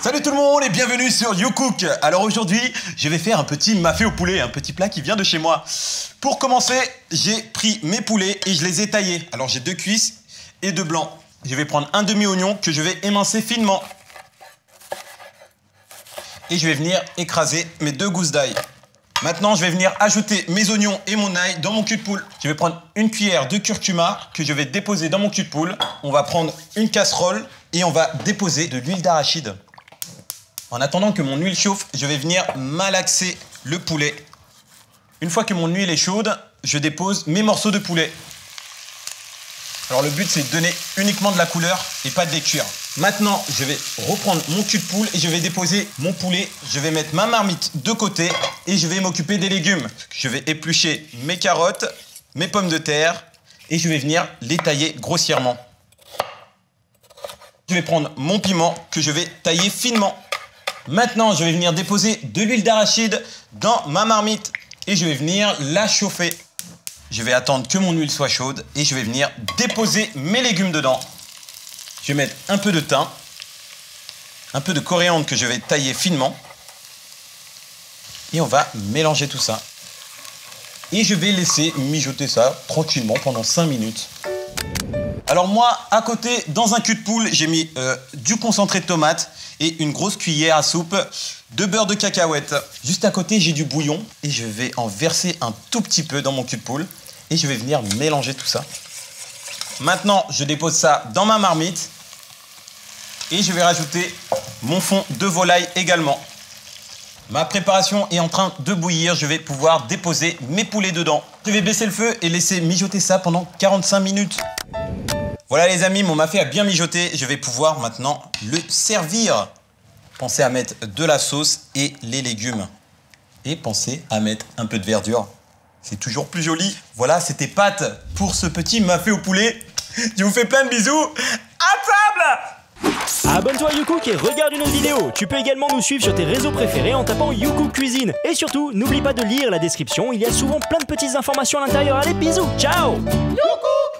Salut tout le monde et bienvenue sur YouCook. Alors aujourd'hui, je vais faire un petit mafé au poulet, un petit plat qui vient de chez moi. Pour commencer, j'ai pris mes poulets et je les ai taillés. Alors j'ai 2 cuisses et 2 blancs. Je vais prendre un demi-oignon que je vais émincer finement. Et je vais venir écraser mes 2 gousses d'ail. Maintenant, je vais venir ajouter mes oignons et mon ail dans mon cul de poule. Je vais prendre une cuillère de curcuma que je vais déposer dans mon cul de poule. On va prendre une casserole et on va déposer de l'huile d'arachide. En attendant que mon huile chauffe, je vais venir malaxer le poulet. Une fois que mon huile est chaude, je dépose mes morceaux de poulet. Alors le but, c'est de donner uniquement de la couleur et pas de les cuire. Maintenant, je vais reprendre mon cul de poule et je vais déposer mon poulet. Je vais mettre ma marmite de côté et je vais m'occuper des légumes. Je vais éplucher mes carottes, mes pommes de terre et je vais venir les tailler grossièrement. Je vais prendre mon piment que je vais tailler finement. Maintenant, je vais venir déposer de l'huile d'arachide dans ma marmite et je vais venir la chauffer. Je vais attendre que mon huile soit chaude et je vais venir déposer mes légumes dedans. Je vais mettre un peu de thym, un peu de coriandre que je vais tailler finement et on va mélanger tout ça. Et je vais laisser mijoter ça tranquillement pendant 5 minutes. Alors moi, à côté, dans un cul de poule, j'ai mis du concentré de tomate et une grosse cuillère à soupe de beurre de cacahuète. Juste à côté, j'ai du bouillon et je vais en verser un tout petit peu dans mon cul de poule et je vais venir mélanger tout ça. Maintenant, je dépose ça dans ma marmite et je vais rajouter mon fond de volaille également. Ma préparation est en train de bouillir, je vais pouvoir déposer mes poulets dedans. Je vais baisser le feu et laisser mijoter ça pendant 45 minutes. Voilà les amis, mon mafé a bien mijoté, je vais pouvoir maintenant le servir. Pensez à mettre de la sauce et les légumes. Et pensez à mettre un peu de verdure. C'est toujours plus joli. Voilà, c'était Pat pour ce petit mafé au poulet. Je vous fais plein de bisous. À table! Abonne-toi à YouCook et regarde une autre vidéo. Tu peux également nous suivre sur tes réseaux préférés en tapant YouCook Cuisine. Et surtout, n'oublie pas de lire la description, il y a souvent plein de petites informations à l'intérieur. Allez, bisous, ciao! YouCook!